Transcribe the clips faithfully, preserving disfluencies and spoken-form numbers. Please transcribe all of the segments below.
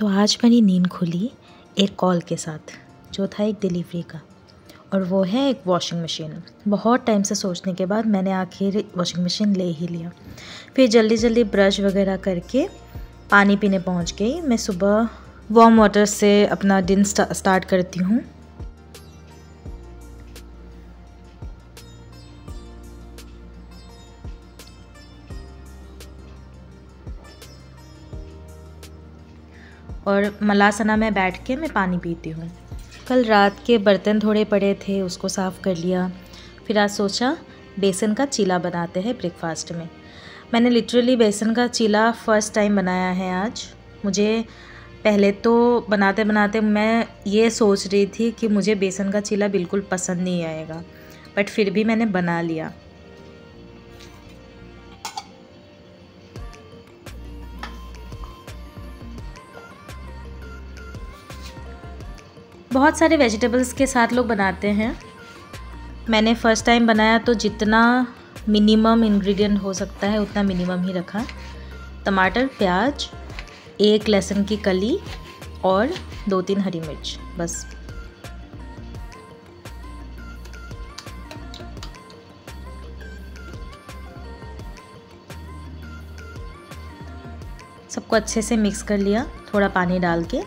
तो आज मेरी नींद खुली एक कॉल के साथ, जो था एक डिलीवरी का, और वो है एक वॉशिंग मशीन। बहुत टाइम से सोचने के बाद मैंने आखिर वॉशिंग मशीन ले ही लिया। फिर जल्दी जल्दी ब्रश वगैरह करके पानी पीने पहुंच गई। मैं सुबह वार्म वाटर से अपना दिन स्टार्ट करती हूँ। और मलासना में बैठ के मैं पानी पीती हूँ। कल रात के बर्तन थोड़े पड़े थे, उसको साफ़ कर लिया। फिर आज सोचा बेसन का चीला बनाते हैं ब्रेकफास्ट में। मैंने लिटरली बेसन का चीला फ़र्स्ट टाइम बनाया है आज। मुझे पहले तो बनाते बनाते मैं ये सोच रही थी कि मुझे बेसन का चीला बिल्कुल पसंद नहीं आएगा, बट फिर भी मैंने बना लिया। बहुत सारे वेजिटेबल्स के साथ लोग बनाते हैं। मैंने फ़र्स्ट टाइम बनाया तो जितना मिनिमम इंग्रेडिएंट हो सकता है उतना मिनिमम ही रखा। टमाटर, प्याज, एक लहसुन की कली और दो तीन हरी मिर्च, बस। सबको अच्छे से मिक्स कर लिया, थोड़ा पानी डाल के।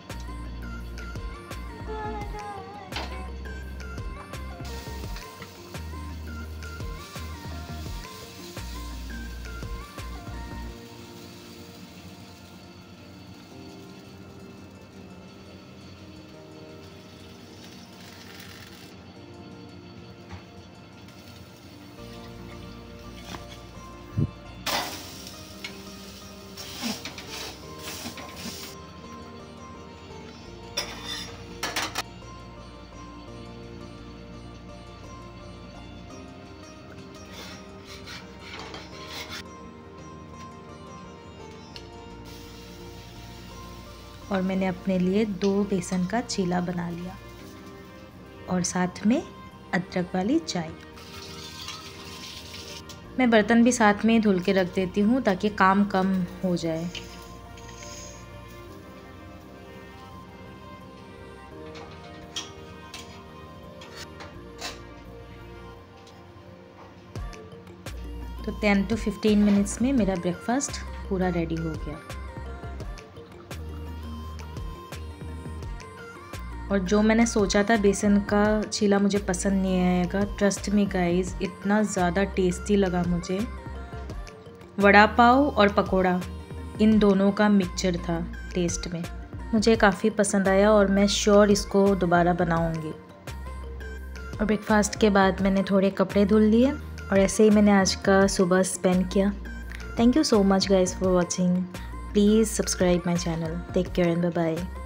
और मैंने अपने लिए दो बेसन का चीला बना लिया और साथ में अदरक वाली चाय। मैं बर्तन भी साथ में धुल के रख देती हूँ ताकि काम कम हो जाए। तो टेन टू फिफ्टीन मिनट्स में मेरा ब्रेकफास्ट पूरा रेडी हो गया। और जो मैंने सोचा था बेसन का चीला मुझे पसंद नहीं आएगा, ट्रस्ट मी गाइस, इतना ज़्यादा टेस्टी लगा मुझे। वड़ा पाव और पकोड़ा, इन दोनों का मिक्सचर था टेस्ट में। मुझे काफ़ी पसंद आया और मैं श्योर इसको दोबारा बनाऊंगी। और ब्रेकफास्ट के बाद मैंने थोड़े कपड़े धुल लिए और ऐसे ही मैंने आज का सुबह स्पेंड किया। Thank you so much guys for watching. Please subscribe my channel. Take care and bye bye.